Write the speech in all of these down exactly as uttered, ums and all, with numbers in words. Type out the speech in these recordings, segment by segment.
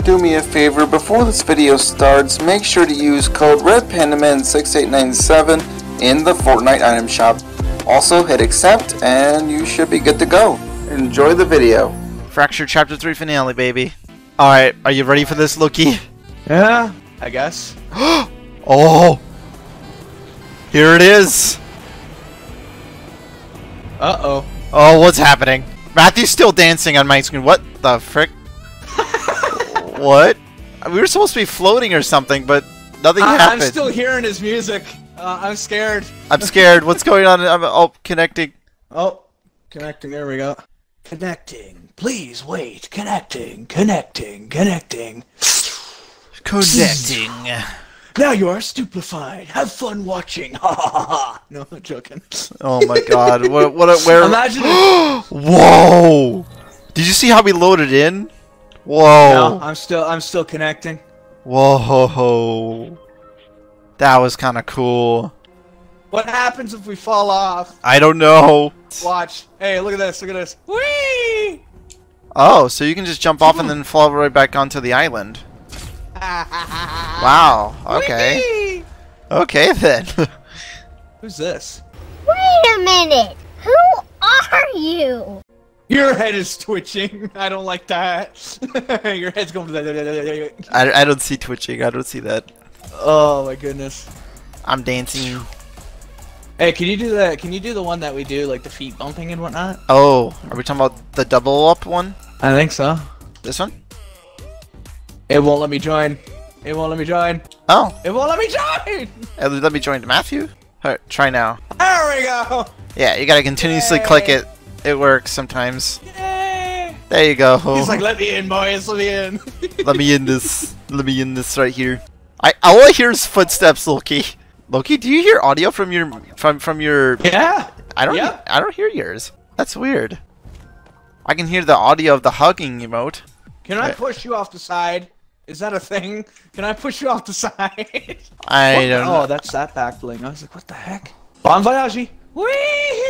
do me a favor, before this video starts, make sure to use code red panda man six eight nine seven in the Fortnite item shop. Also hit accept and you should be good to go. Enjoy the video. Fracture Chapter three finale, baby. Alright, are you ready for this, Loki? Yeah, I guess. Oh! Here it is! Uh-oh. Oh, what's happening? Matthew's still dancing on my screen. What the frick? What? We were supposed to be floating or something, but nothing I happened. I'm still hearing his music. Uh, I'm scared. I'm scared. What's going on? I'm oh, connecting. Oh, connecting. There we go. Connecting. Please wait. Connecting. Connecting. Connecting. Connecting. Now you are stupefied. Have fun watching. Ha ha ha ha. No, I'm joking. Oh my God! What? What? Where? Imagine. Whoa! Did you see how we loaded in? Whoa! No, I'm still. I'm still connecting. Whoa! That was kind of cool. What happens if we fall off? I don't know. Watch. Hey, look at this. Look at this. Whee! Oh, so you can just jump off and then fall right back onto the island. Wow. Okay. Whee! Okay then. Who's this? Wait a minute! Who are you? Your head is twitching. I don't like that. Your head's going. I, I don't see twitching. I don't see that. Oh my goodness. I'm dancing. Hey, can you do that? Can you do the one that we do, like the feet bumping and whatnot? Oh, are we talking about the double up one? I think so. This one? It won't let me join. It won't let me join. Oh. It won't let me join! Uh, Let me join Matthew. Alright, try now. There we go! Yeah, you gotta continuously Yay. click it. It works sometimes. Yay! There you go. He's like, let me in, boys, let me in. Let me in this. Let me in this right here. I all I hear is footsteps, Loki. Loki, do you hear audio from your from from your? Yeah. I don't. Yeah. I don't hear yours. That's weird. I can hear the audio of the hugging emote. Can I Wait. push you off the side? Is that a thing? Can I push you off the side? I What? don't know. Oh, that's that back bling. I was like, what the heck? Bon voyage! Whee!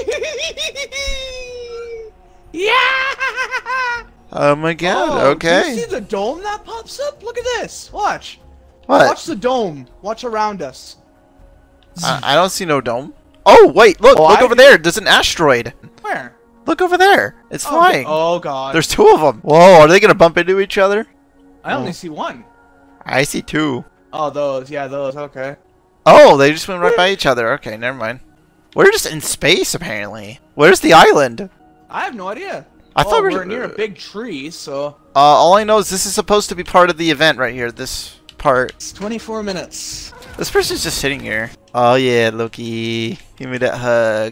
Yeah! Oh my God. Oh, Okay. Do you see the dome that pops up? Look at this. Watch. What? Watch the dome. Watch around us. I, I don't see no dome. Oh wait, look, Oh, look I- over there. There's an asteroid. Where? Look over there. It's Oh, flying. Oh god. There's two of them. Whoa, are they gonna bump into each other? I only Oh. see one. I see two. Oh, those. Yeah, those. Okay. Oh, they just went right by each other. Okay, never mind. We're just in space, apparently. Where's the island? I have no idea. I oh, thought we we're were- near a big tree, so Uh, all I know is this is supposed to be part of the event right here. This part. it's twenty-four minutes. This person's just sitting here. Oh yeah, Loki. Give me that hug.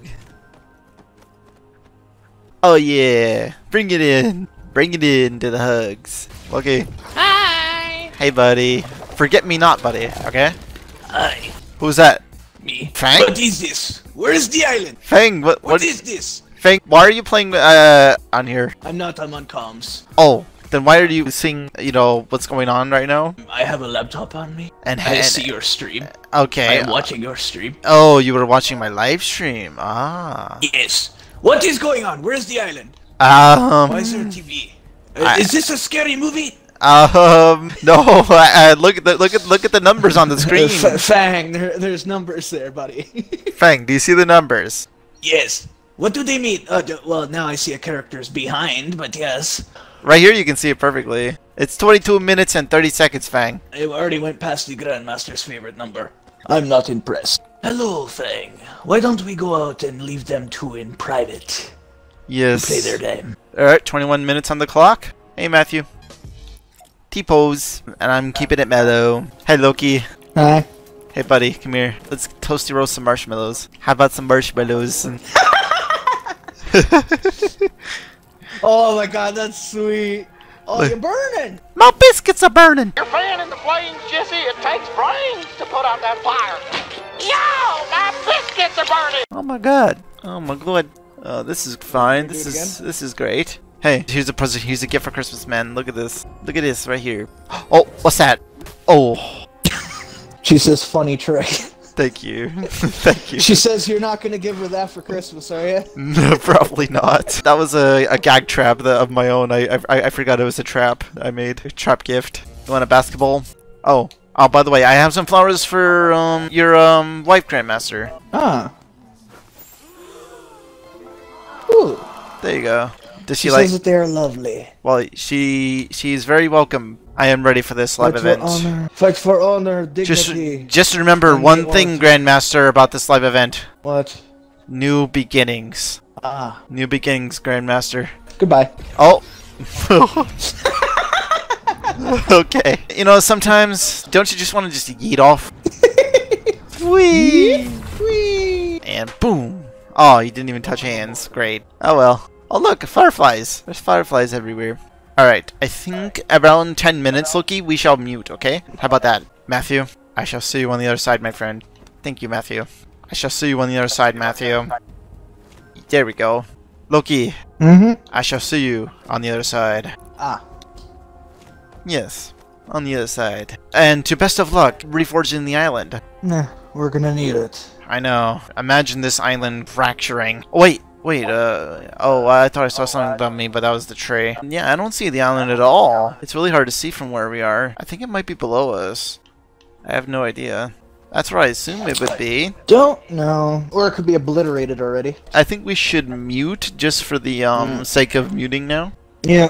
Oh yeah. Bring it in. Bring it in to the hugs. Okay. Hi. Hey, buddy. Forget me not, buddy. Okay? Hi. Who's that? Me. Fang? What is this? Where is the island? Fang, what? What is this? Fang, why are you playing uh on here? I'm not. I'm on comms. Oh, then why are you seeing, you know, what's going on right now? I have a laptop on me. And I and- see your stream. Okay. I am watching your stream. Oh, you were watching my live stream. Ah. Yes. What is going on? Where's the island? Um. Why is there a T V? Uh, I- is this a scary movie? Um. No. I, I, look at the look at look at the numbers on the screen. F Fang, there, there's numbers there, buddy. Fang, do you see the numbers? Yes. What do they mean? Uh, d well, now I see a character's behind, but yes. Right here, you can see it perfectly. It's twenty-two minutes and thirty seconds, Fang. I already went past the Grandmaster's favorite number. I'm not impressed. Hello, Fang. Why don't we go out and leave them two in private? Yes. Play their game. All right, twenty-one minutes on the clock. Hey, Matthew. T-pose, and I'm keeping it mellow. Hey, Loki. Hi. Hey, buddy, come here. Let's toasty roast some marshmallows. How about some marshmallows? Oh my god, that's sweet. Oh, you're burning. My biscuits are burning. You're fanning the flames, Jesse. It takes brains to put out that fire. Yo, my biscuits are burning. Oh my god. Oh my god. Oh, this is fine. Do This it is this is great. Hey, here's a present. Here's a gift for Christmas, man. Look at this. Look at this right here. Oh, what's that? Oh, She says funny trick. thank you. Thank you. She says you're not gonna give her that for Christmas, are you? No, probably not. That was a, a gag trap that, of my own. I, I I forgot it was a trap I made. A trap gift. You want a basketball? Oh. Oh, by the way, I have some flowers for um your um wife, Grandmaster. Ah. Ooh. There you go. Does she, She like? says that they are lovely. Well, she she's very welcome. I am ready for this live Fight event. for honor. Fight for honor, Just dignity. just remember and one the thing, art. Grandmaster, about this live event. What? New beginnings. Ah. New beginnings, Grandmaster. Goodbye. Oh. Okay. You know, sometimes don't you just want to just yeet off? Whee! Whee! And boom. Oh, you didn't even touch hands. Great. Oh well. Oh look, fireflies. There's fireflies everywhere. Alright, I think around ten minutes, Loki, we shall mute, okay? How about that? Matthew, I shall see you on the other side, my friend. Thank you, Matthew. I shall see you on the other side, Matthew. There we go. Loki, Mm-hmm. I shall see you on the other side. Ah. Yes, on the other side. And to best of luck, reforging the island. Nah, we're gonna need it. I know. Imagine this island fracturing. Oh, wait, wait, uh... Oh, I thought I saw something above me, but that was the tree. Yeah, I don't see the island at all. It's really hard to see from where we are. I think it might be below us. I have no idea. That's where I assume it would be. Don't know. Or it could be obliterated already. I think we should mute just for the um Mm. sake of muting now. Yeah.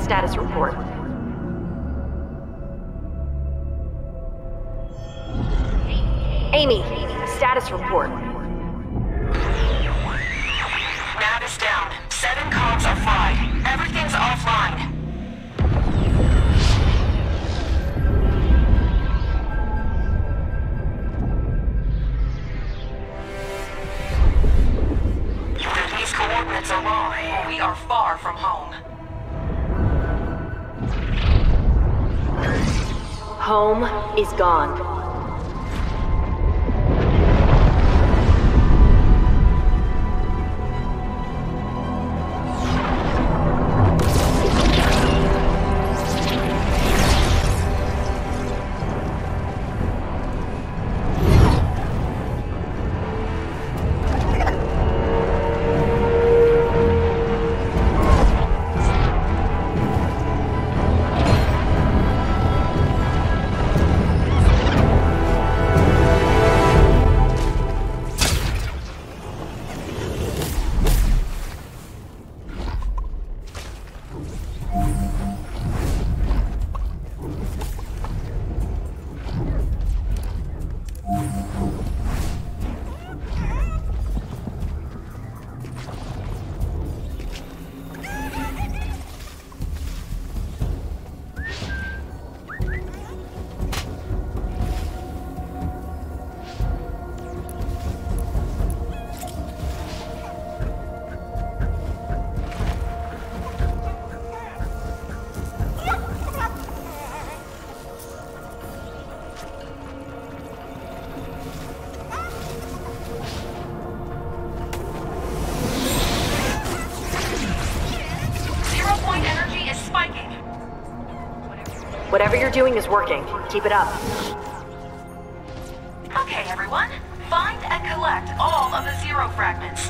status report. Amy, status report. Nav is down. Seven comms are fried. Everything's offline. These coordinates are wrong. We are far from home. Home is gone. Whatever you're doing is working. Keep it up. Okay, everyone. Find and collect all of the Zero fragments.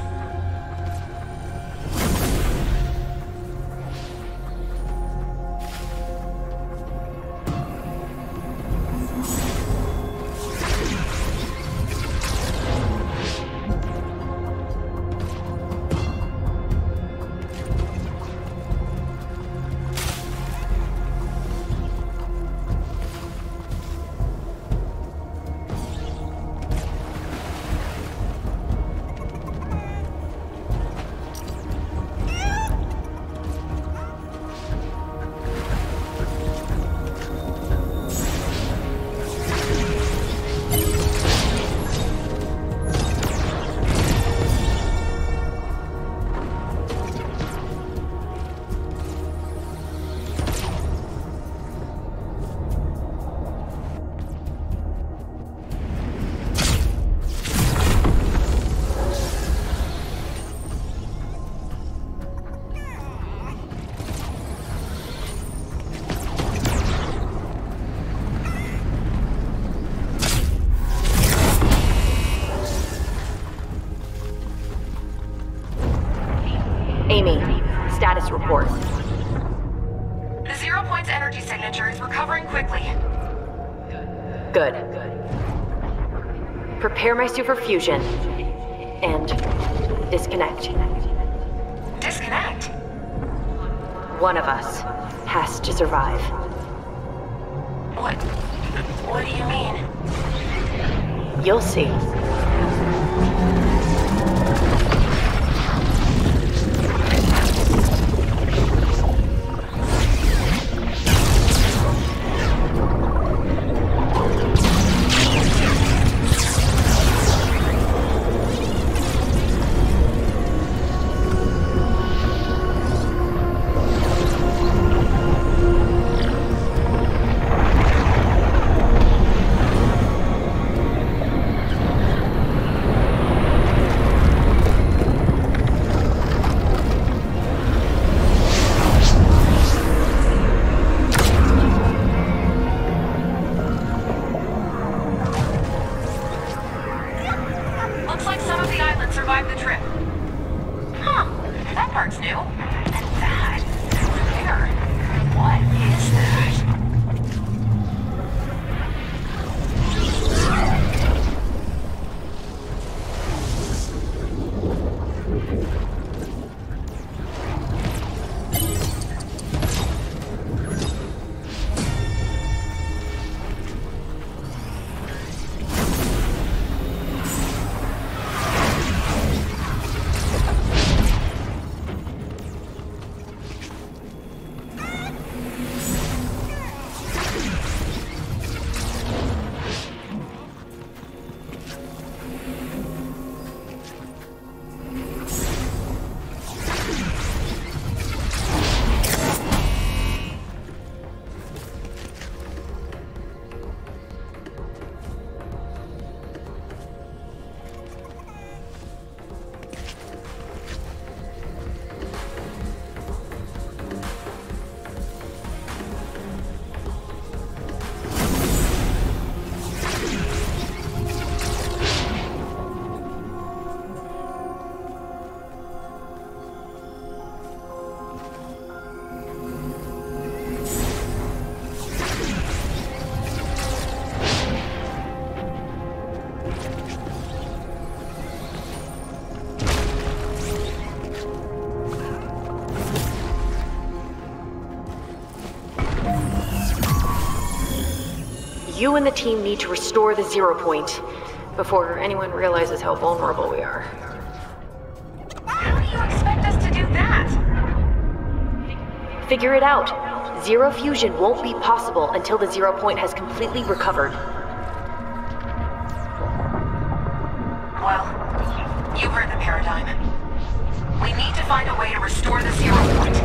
Amy, status report. The Zero Point's energy signature is recovering quickly. Good. Prepare my suit for fusion. And disconnect. Disconnect? One of us has to survive. What? What do you mean? You'll see. You and the team need to restore the zero point before anyone realizes how vulnerable we are. How do you expect us to do that? Figure it out. Zero fusion won't be possible until the zero point has completely recovered. Well, you heard the paradigm. We need to find a way to restore the zero point.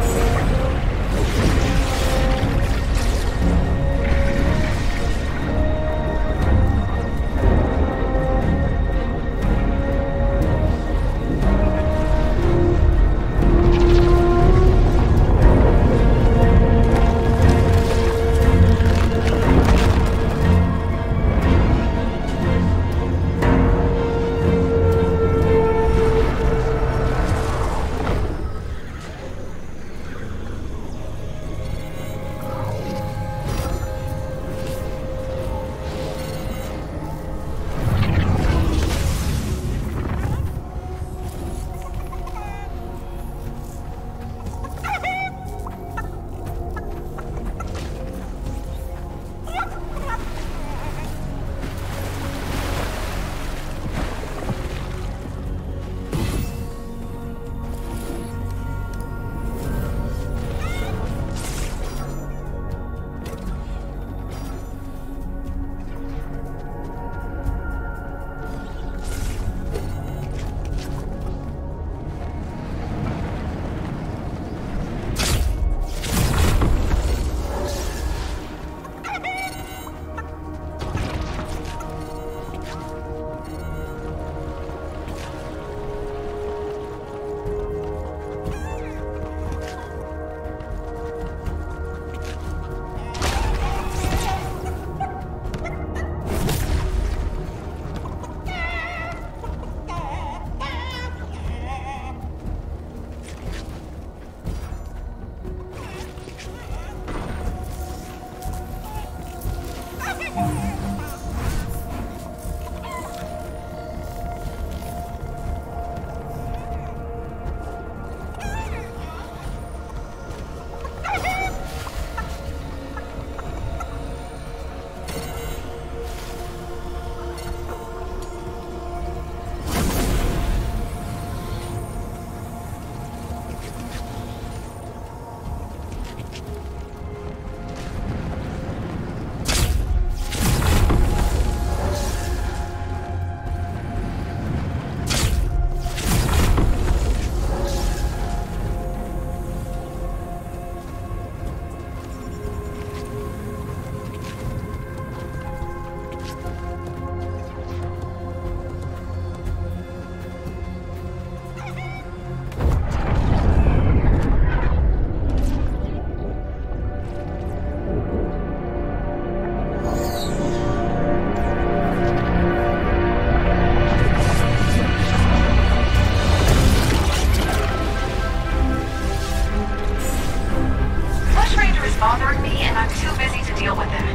bothering me, and I'm too busy to deal with him.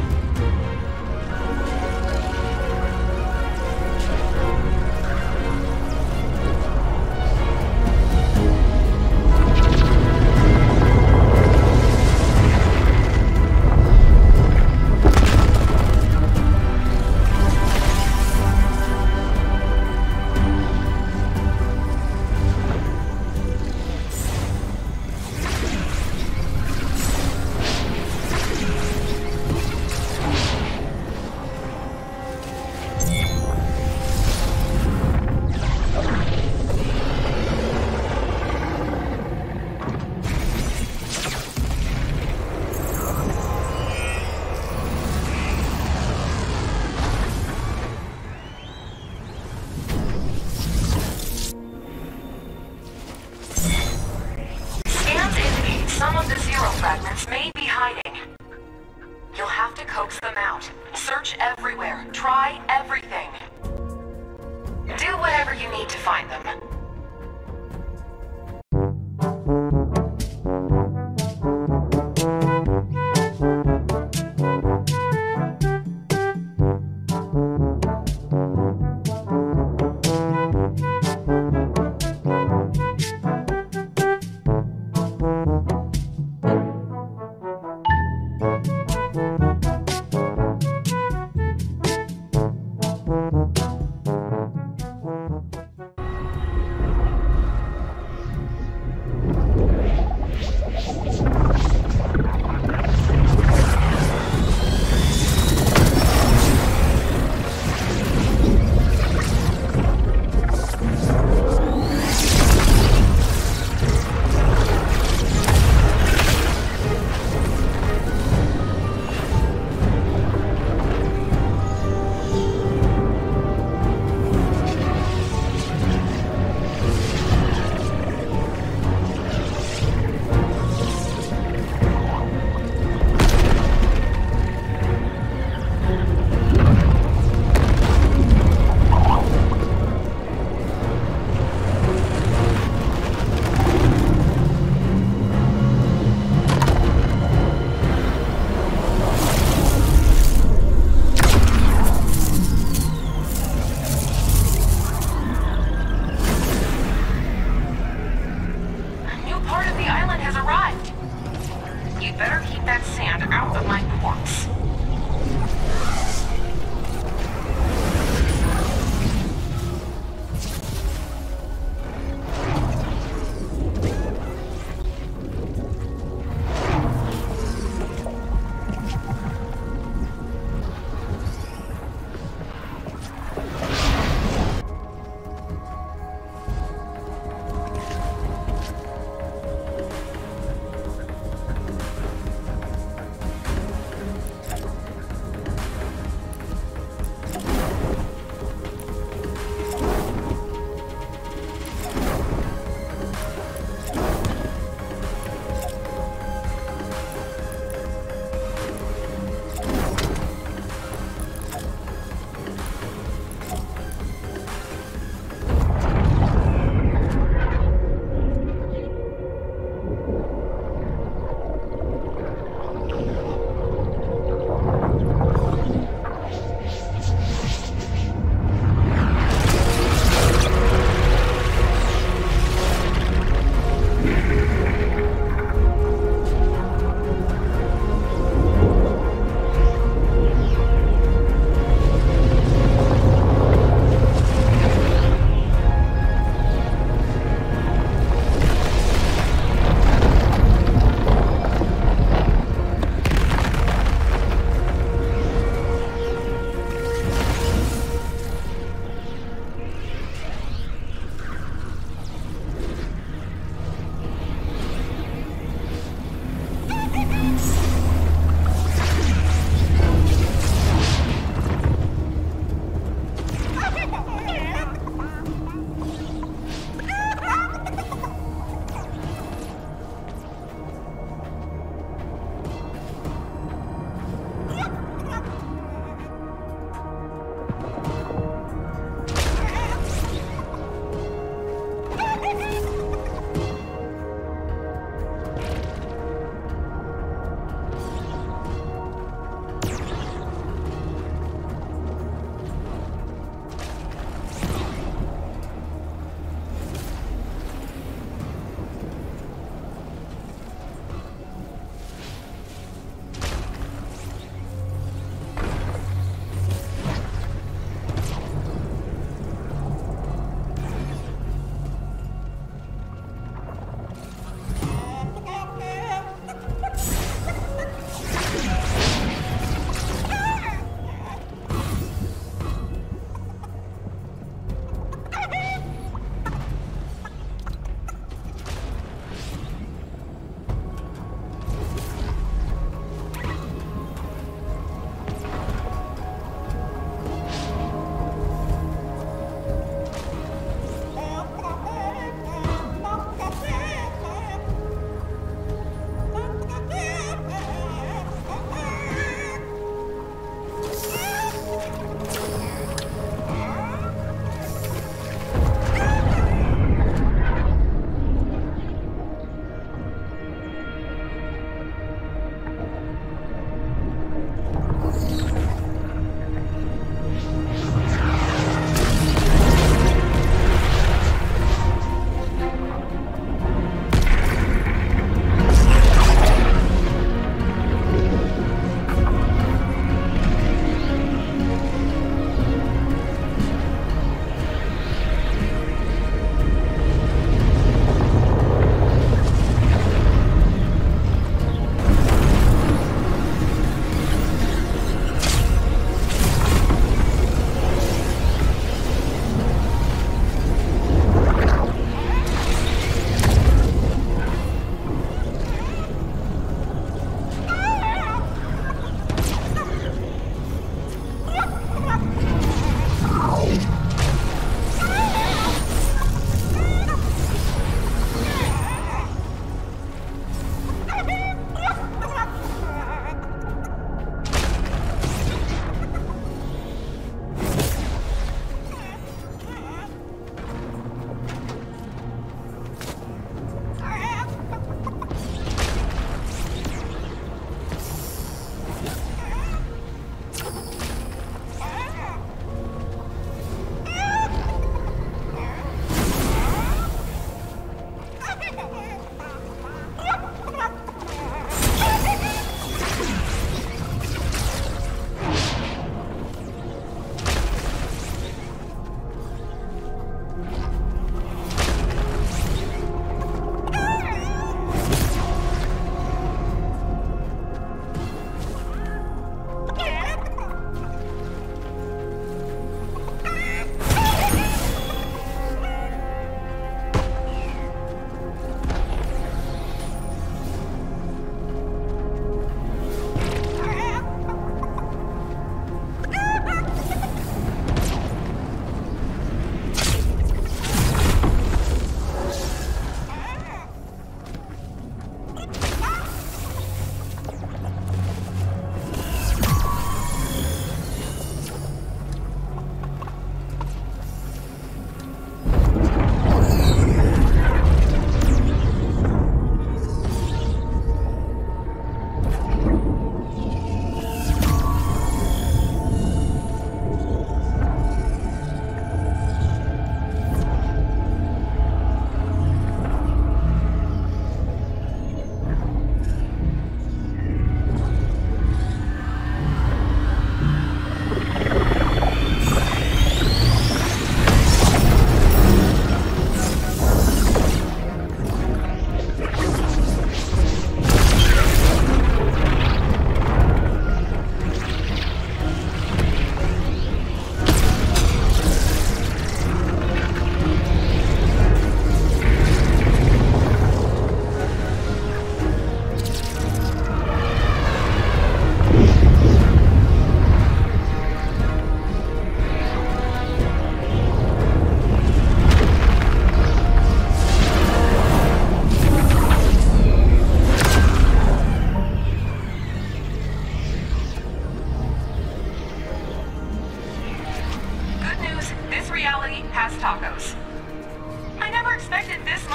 Some of the zero fragments may be hiding. You'll have to coax them out. Search everywhere. Try everything. Do whatever you need to find them. you'd better keep that sand out of my quartz.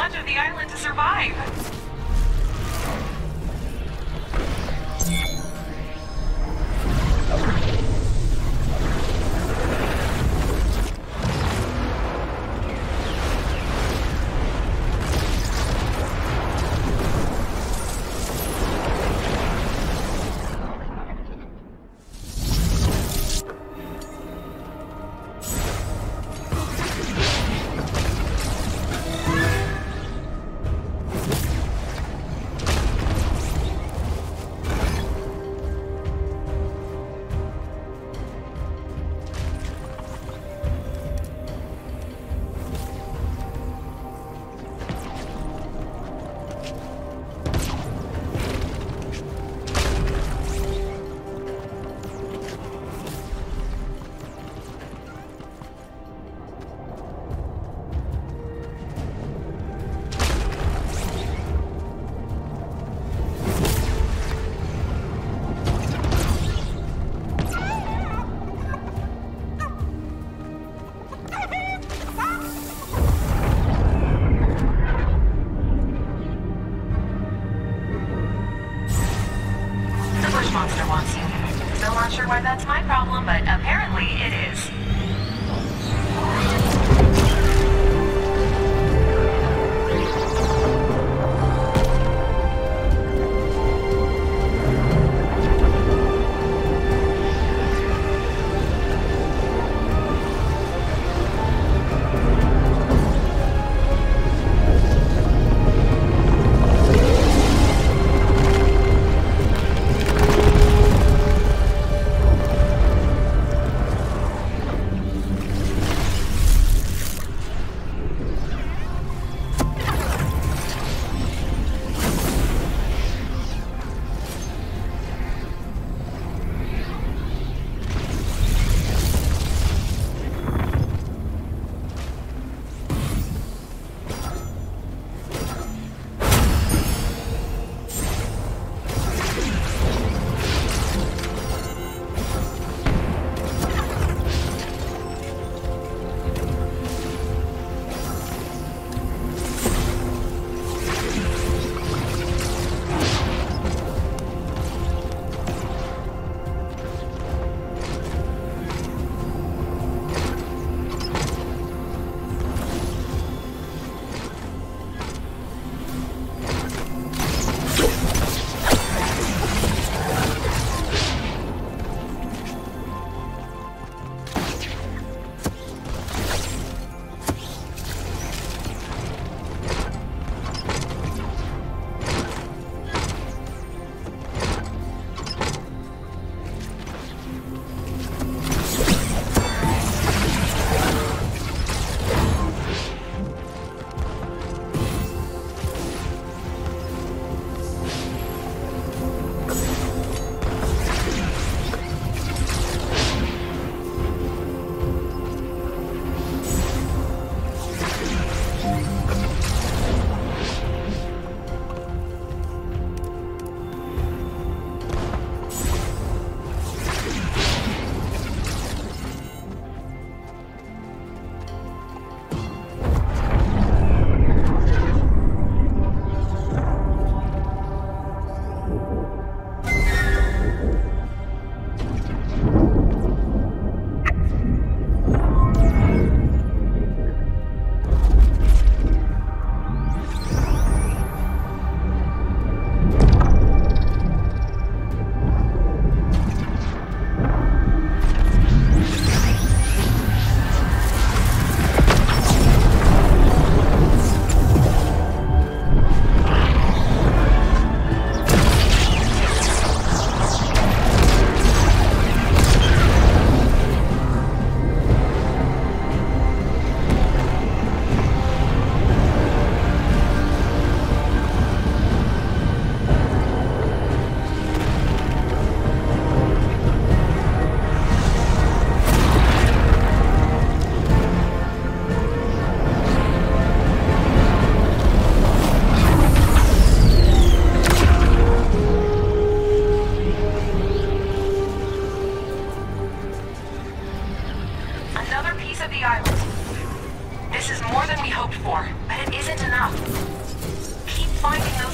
much of the island to survive.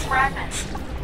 fragments.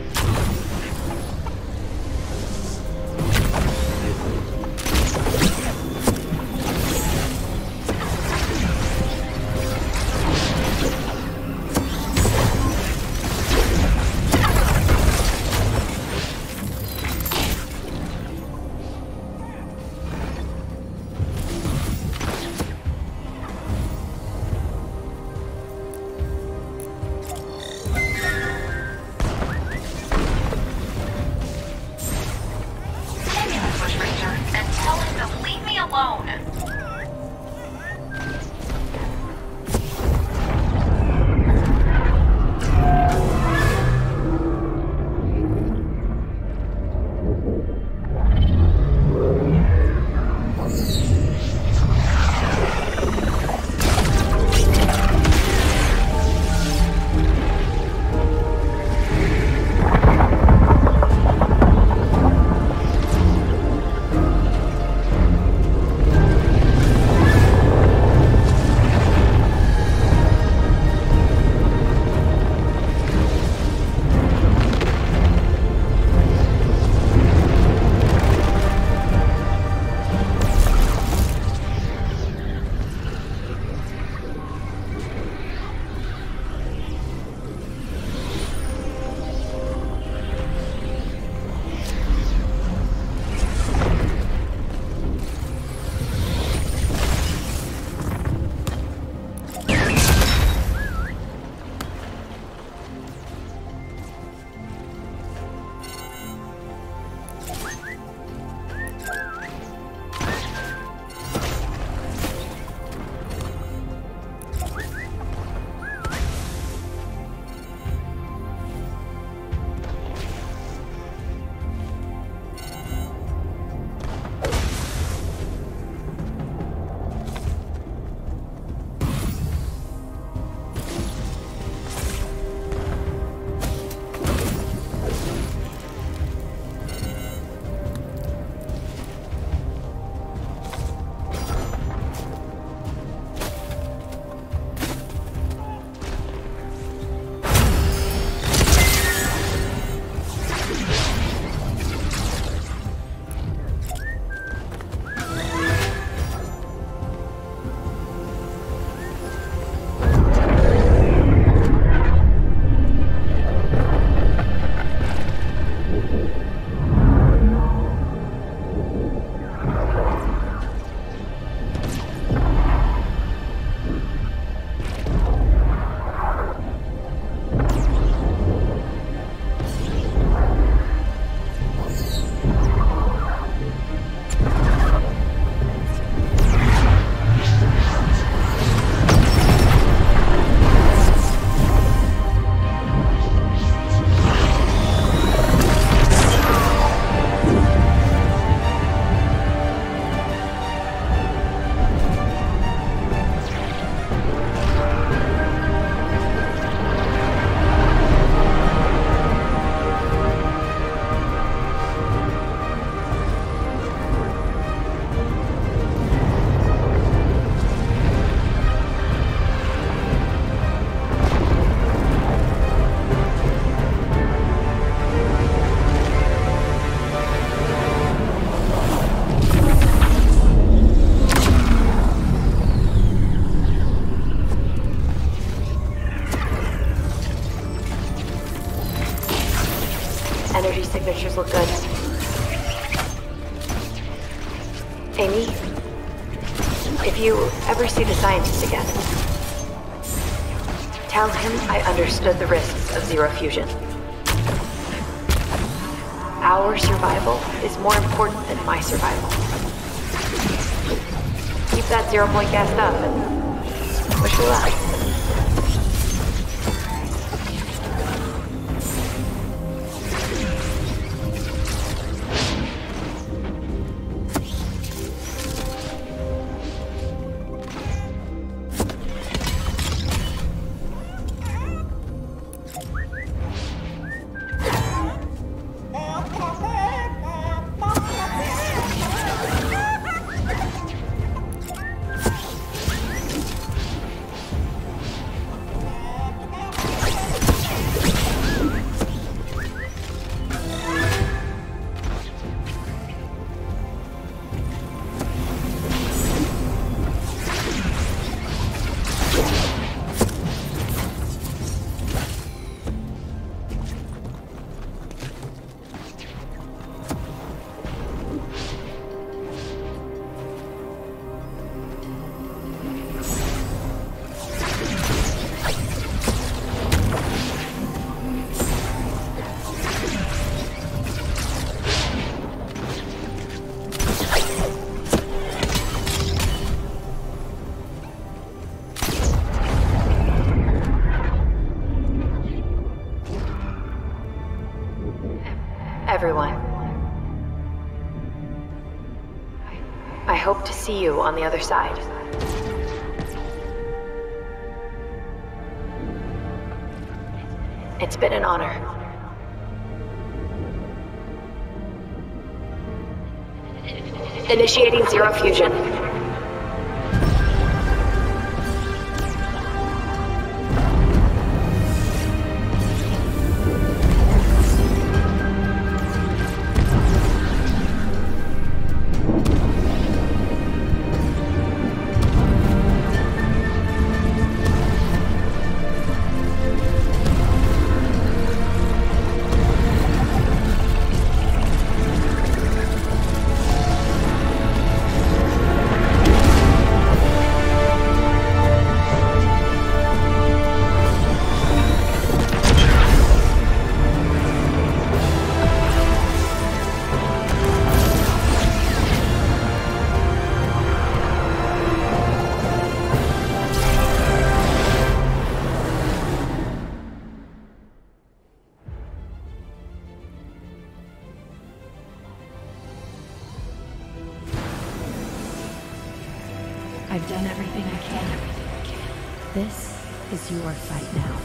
Energy signatures look good. Amy, if you ever see the scientist again, tell him I understood the risks of zero fusion. Our survival is more important than my survival. Keep that zero point gassed up and wish me luck. everyone. I hope to see you on the other side. It's been an honor. Initiating zero fusion. I've done everything I can. This is your fight now.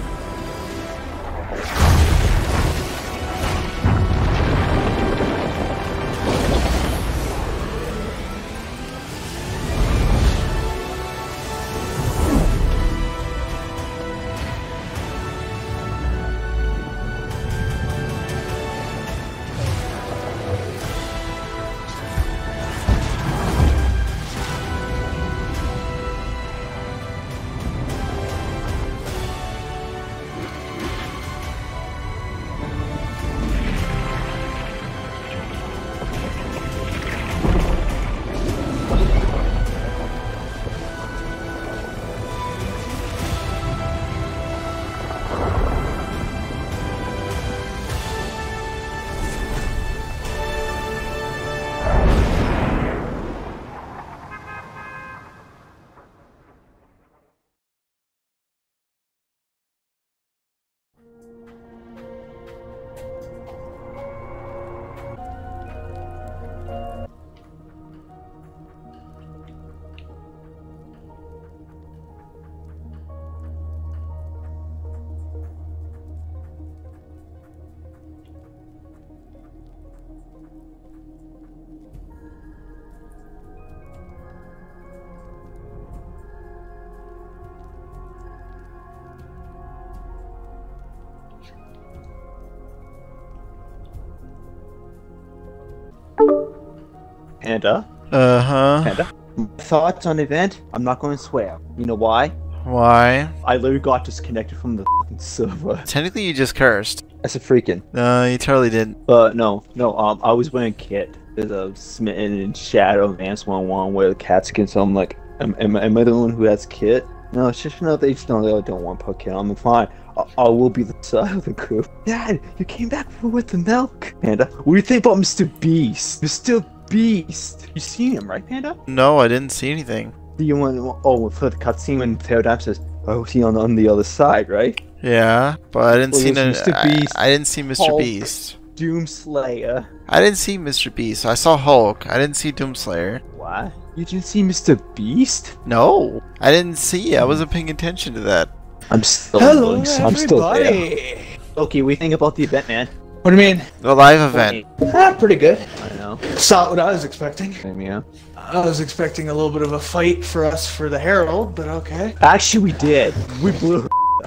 Panda. Uh-huh. Panda. Thoughts on the event? I'm not going to swear. You know why? Why? I literally got disconnected from the fucking server. Technically, you just cursed. That's a freaking. No, you totally didn't. Uh, no, no. Um, I was wearing kit. There's a smitten in Shadow Advance one one where the cat skin. So I'm like, am, am, am I the one who has kit? No, it's just no. They just know they don't want to put kit. I'm fine. I, I will be the side of the crew. Dad, you came back with the milk. Panda, what do you think about Mister Beast? Mister Beast. You seen him, right, Panda? No, I didn't see anything. Do you want? Oh, for the cutscene when Pterodime says, "Oh, he on on the other side," right? Yeah, but I didn't Well, see no, Mister I, Beast, I didn't see Mister Hulk, Beast. Doomslayer. I didn't see Mister Beast. I saw Hulk. I didn't see Doomslayer. What? You didn't see Mister Beast? No, I didn't see. I wasn't paying attention to that. I'm still. Hello, I'm still there. everybody. Okay, we think about the event, man. What do you mean? The live event. Ah, pretty good. I know. It's not what I was expecting. Same, yeah. I was expecting a little bit of a fight for us for the Herald, but okay. Actually, we did. We blew.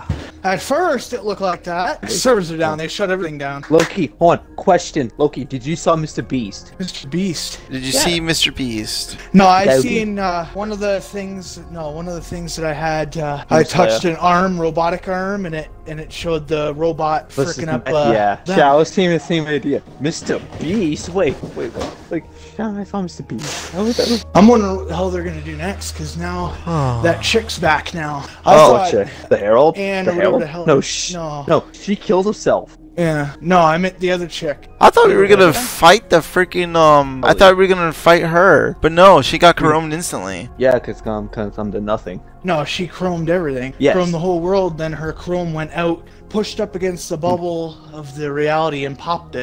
At first, it looked like that. The servers are down. They shut everything down. Loki, hold on. Question. Loki, did you saw Mister Beast? Mister Beast. Did you Yeah. see Mister Beast? No, I That would be- seen uh, one of the things. No, one of the things that I had. Uh, Doom I touched Slayer. an arm, robotic arm, and it and it showed the robot Listen, freaking up. Uh, yeah. them. Yeah, I was seeing the same idea. Mister Beast? Wait, wait, like, yeah, I saw Mister Beast. That was, that was... I'm wondering what the hell they're gonna do next, because now that chick's back now. I Oh, thought, check. The Herald? and the whatever Herald? the hell- No, sh no. no, she killed herself. Yeah, no, I meant the other chick. I thought we were gonna fight the freaking um. I thought we were gonna fight her, but no, she got chromed instantly. Yeah, cause um, cause I'm to nothing. No, she chromed everything. Yes. Chromed the whole world, then her chrome went out, pushed up against the bubble of the reality and popped it.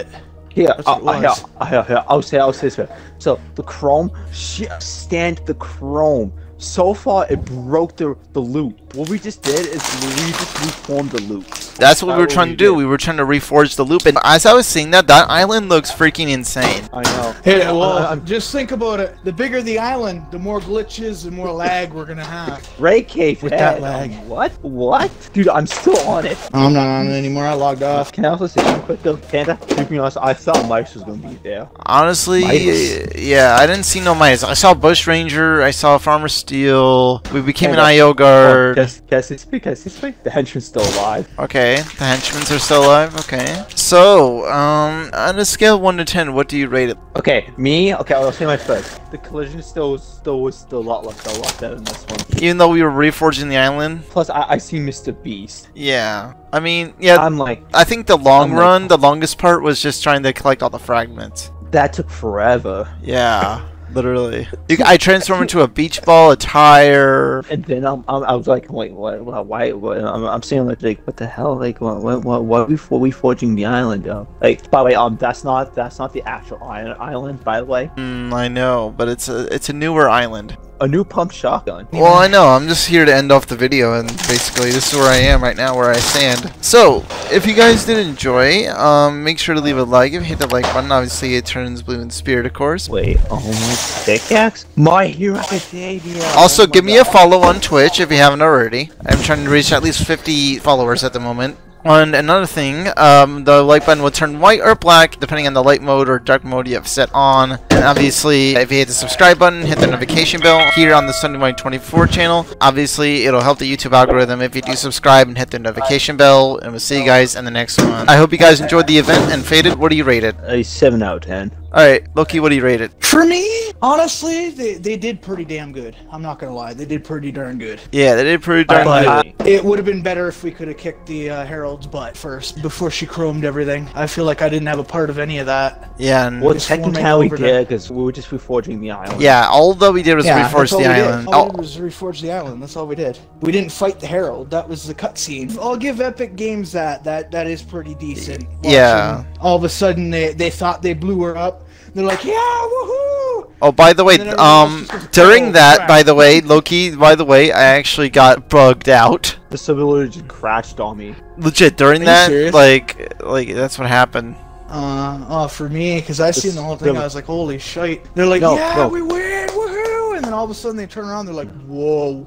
Yeah, That's what uh, it was. uh, yeah, yeah, I'll say, I'll say this. So the chrome, she stand the chrome. So far, it broke the the loop. What we just did is we just reformed the loop. That's what we were trying to do. We were trying to reforge the loop, and as I was seeing that, that island looks freaking insane. I know. Hey, well, I, I'm, just think about it. The bigger the island, the more glitches and more lag we're gonna have. Ray Cave with that lag. What? What? Dude, I'm still on it. I'm not on it anymore. I logged off. Can I also say something quick though? Panda, to be honest, I thought Mice was gonna be there. Honestly, Mice? yeah, I didn't see no mice. I saw Bush Ranger. I saw Farmer Steel. We became Panda. an I O guard. Oh, guess, guess it's because it's like the henchman's still alive. Okay, the henchmen are still alive. Okay. So, um, on a scale of one to ten, what do you rate it? Okay, me. Okay, I'll say my first. The collision still was still was still a lot less, a lot better than this one. Even though we were reforging the island. Plus, I I see Mister Beast. Yeah. I mean, yeah. I'm like, I think the long I'm run, like, the longest part was just trying to collect all the fragments. that took forever. Yeah. Literally. You, I transformed into a beach ball, a tire. And then I'm, I'm I was like, wait, what? what why? What, I'm, I'm saying like, like, what the hell? Like, what? What? What? What are we for? We forging the island up? Like, by the way, um, that's not that's not the actual island, by the way. Mm, I know, but it's a it's a newer island. A new pump shotgun. Well, I know. I'm just here to end off the video, and basically this is where I am right now, where I stand. So, if you guys did enjoy, um, make sure to leave a like. If you hit the like button, obviously it turns blue in spirit, of course. Wait, oh my pickaxe? My Hero Academia. Also, oh give me God. a follow on Twitch if you haven't already. I'm trying to reach at least fifty followers at the moment. And another thing, um, the like button will turn white or black depending on the light mode or dark mode you have set on. And obviously, if you hit the subscribe button, hit the notification bell here on the Sunday Morning twenty-four channel. Obviously, it'll help the YouTube algorithm if you do subscribe and hit the notification bell. And we'll see you guys in the next one. I hope you guys enjoyed the event. And Faded, what do you rate it? A seven out of ten. Alright, Loki, what do you rate it? For me, honestly, they, they did pretty damn good. I'm not gonna lie, they did pretty darn good. Yeah, they did pretty darn But good. it would have been better if we could have kicked the uh, Herald's butt first before she chromed everything. I feel like I didn't have a part of any of that. Yeah, and Well, Just technically forming we over did, because we were just reforging the island. yeah, all that we did was Yeah, reforge that's all the we did. island. All we Oh, did was reforge the island. That's all we did. We didn't fight the Herald. That was the cutscene. I'll give Epic Games that. That that is pretty decent. Yeah. Watching all of a sudden, they they thought they blew her up. They're like, yeah, woohoo! Oh, by the way, And then everyone um, else just goes, during "Oh, that, crap." by the way, Loki, by the way, I actually got bugged out. The server just crashed on me. Legit, during Are you that, serious? like, like that's what happened. Uh, oh, for me, because I seen the whole thing, the- I was like, holy shite. They're like, No, yeah, no. we win, woohoo! And then all of a sudden they turn around, they're like, whoa.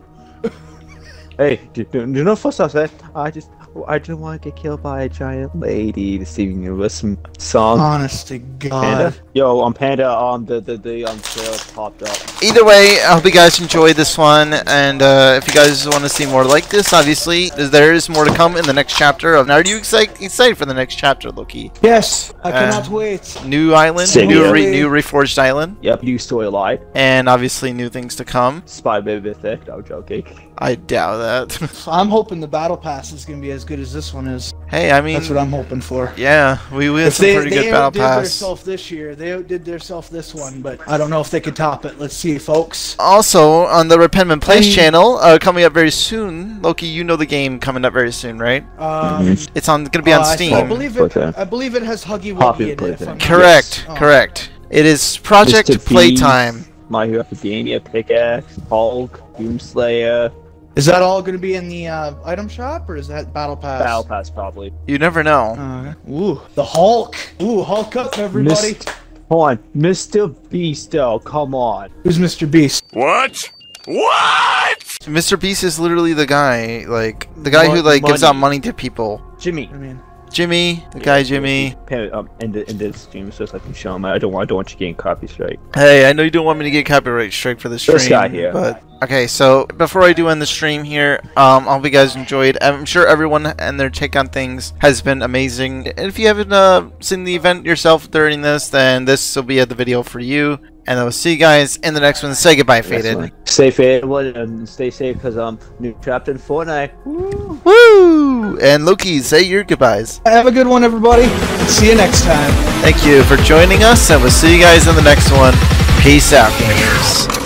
Hey, do, do, do you know first I said? I just, I didn't want to get killed by a giant lady to sing you with some song. Honest to God. Panda? Yo, on Panda, um, the the the um trailer popped up. Either way, I hope you guys enjoyed this one, and uh, if you guys want to see more like this, obviously, there is more to come in the next chapter. Of, now, are you excited, excited for the next chapter, Loki? Yes, I Uh, cannot wait. New island, Sick, new, yeah. re new reforged island, Yep, new storyline. and obviously new things to come. Spy Baby Thick, no joking. I doubt that. I'm hoping the battle pass is gonna be as good as this one is. Hey, I mean, That's what I'm hoping for. yeah, we we had If some they, pretty they good battle outdid pass. themselves this year, they outdid themselves this one, but I don't know if they could top it. Let's see, folks. Also, on the Repentment Place Hey. channel, uh, coming up very soon. Loki, you know the game coming up very soon, right? Um, It's on, going to be on uh, I- Steam. I believe it. Okay. I believe it has Huggy Poppy Wuggy in it. Playtime. if I'm not- Correct, Yes. Oh. correct. It is Project Mister Playtime. My Hero Academia, Pickaxe, Hulk, Doomslayer, Is that all going to be in the uh, item shop, or is that battle pass? Battle Pass probably. You never know. Uh, ooh, the Hulk. Ooh, Hulk up, everybody. Mist- Hold on, Mister Beast, though, come on. Who's Mister Beast? What? What? Mister Beast is literally the guy, like, the guy Mo- who, like, gives out money. money to people. Jimmy. I mean, Jimmy, the guy Jimmy. Pay- Um, end the end this stream so I can show him. I don't want, I don't want you getting copy strike. Hey, I know you don't want me to get copyright strike for the stream. This guy here. But okay, so before I do end the stream here, um, I hope you guys enjoyed. I'm sure everyone and their take on things has been amazing. And if you haven't uh, seen the event yourself during this, then this will be the video for you. And I will see you guys in the next one. Say goodbye, Faded. Stay faded and stay safe because um new chapter in Fortnite. Woo! Woo! And Loki, say your goodbyes. have a good one, everybody. See you next time. Thank you for joining us, and we'll see you guys in the next one. Peace out, gamers.